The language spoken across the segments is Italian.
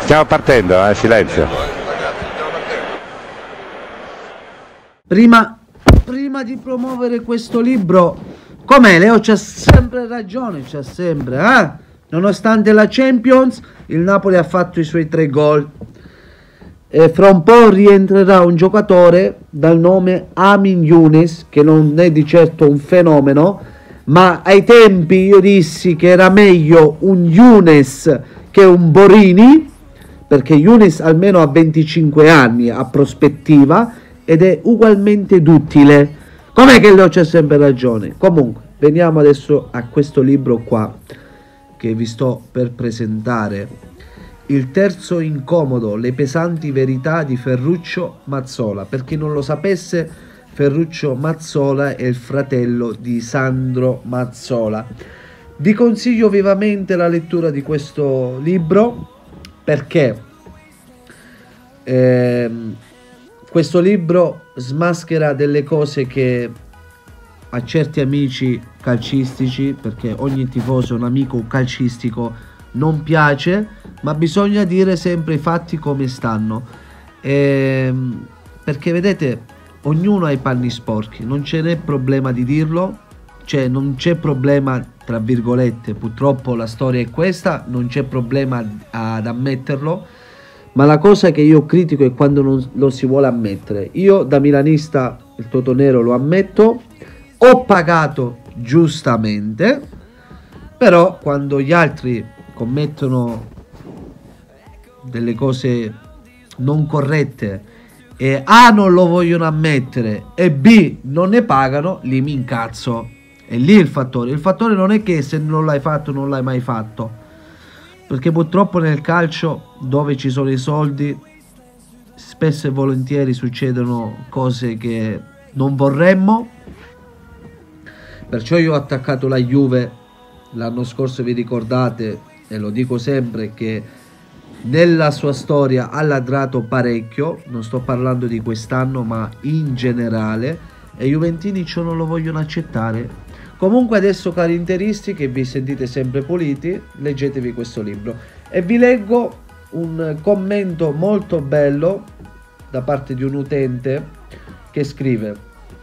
Stiamo partendo, silenzio. Prima di promuovere questo libro, com'è? Leo c'ha sempre ragione, c'ha sempre, Nonostante la Champions, il Napoli ha fatto i suoi 3 gol. E fra un po' rientrerà un giocatore dal nome Amin Younes, che non è di certo un fenomeno, ma ai tempi io dissi che era meglio un Younes che un Borini, perché Younes almeno ha 25 anni, ha prospettiva ed è ugualmente duttile. Com'è che Leo c'ha sempre ragione? Comunque, veniamo adesso a questo libro qua che vi sto per presentare. Il terzo incomodo, le pesanti verità di Ferruccio Mazzola. Per chi non lo sapesse, Ferruccio Mazzola è il fratello di Sandro Mazzola. Vi consiglio vivamente la lettura di questo libro perché questo libro smaschera delle cose che a certi amici calcistici, perché ogni tifoso è un amico calcistico, non piace, ma bisogna dire sempre i fatti come stanno, perché vedete, ognuno ha i panni sporchi, non ce n'è problema di dirlo, cioè non c'è problema tra virgolette, purtroppo la storia è questa, non c'è problema ad ammetterlo, ma la cosa che io critico è quando non lo si vuole ammettere. Io da milanista il Totonero lo ammetto, ho pagato giustamente, però quando gli altri commettono delle cose non corrette e A non lo vogliono ammettere e B non ne pagano, lì mi incazzo. E lì il fattore non è che se non l'hai fatto non l'hai mai fatto, perché purtroppo nel calcio dove ci sono i soldi spesso e volentieri succedono cose che non vorremmo. Perciò io ho attaccato la Juve l'anno scorso, vi ricordate, e lo dico sempre, che nella sua storia ha ladrato parecchio, non sto parlando di quest'anno ma in generale, e i juventini ciò non lo vogliono accettare. Comunque adesso, cari interisti che vi sentite sempre puliti, leggetevi questo libro. E vi leggo un commento molto bello da parte di un utente che scrive: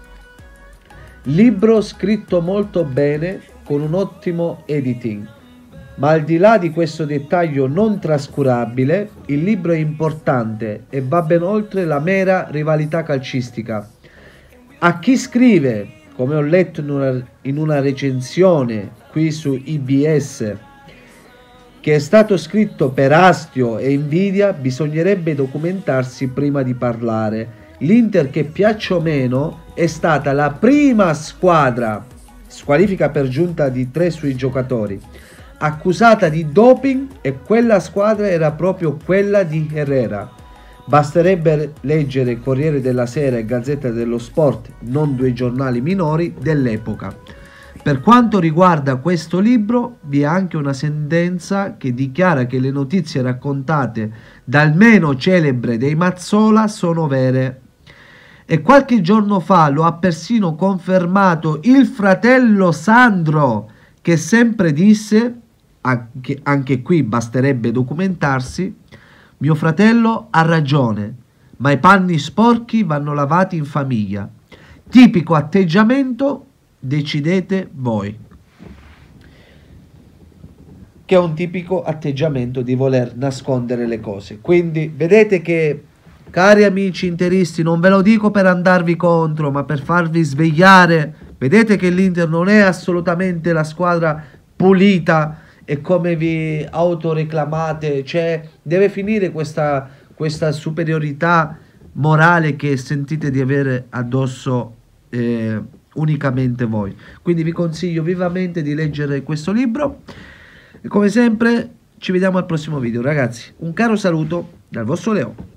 libro scritto molto bene con un ottimo editing, ma al di là di questo dettaglio non trascurabile, il libro è importante e va ben oltre la mera rivalità calcistica. A chi scrive, come ho letto in una recensione qui su IBS, che è stato scritto per astio e invidia, bisognerebbe documentarsi prima di parlare. L'Inter, che piaccia o meno, è stata la prima squadra, squalifica per giunta di 3 sui giocatori, accusata di doping, e quella squadra era proprio quella di Herrera. Basterebbe leggere Corriere della Sera e Gazzetta dello Sport, non 2 giornali minori dell'epoca. Per quanto riguarda questo libro, vi è anche una sentenza che dichiara che le notizie raccontate dal meno celebre dei Mazzola sono vere. E qualche giorno fa lo ha persino confermato il fratello Sandro, che sempre disse, anche qui basterebbe documentarsi: mio fratello ha ragione, ma i panni sporchi vanno lavati in famiglia. Tipico atteggiamento, decidete voi. Che è un tipico atteggiamento di voler nascondere le cose. Quindi vedete che, cari amici interisti, non ve lo dico per andarvi contro, ma per farvi svegliare. Vedete che l'Inter non è assolutamente la squadra pulita e come vi autoreclamate, cioè deve finire questa superiorità morale che sentite di avere addosso unicamente voi. Quindi vi consiglio vivamente di leggere questo libro e come sempre ci vediamo al prossimo video, ragazzi. Un caro saluto dal vostro Leo.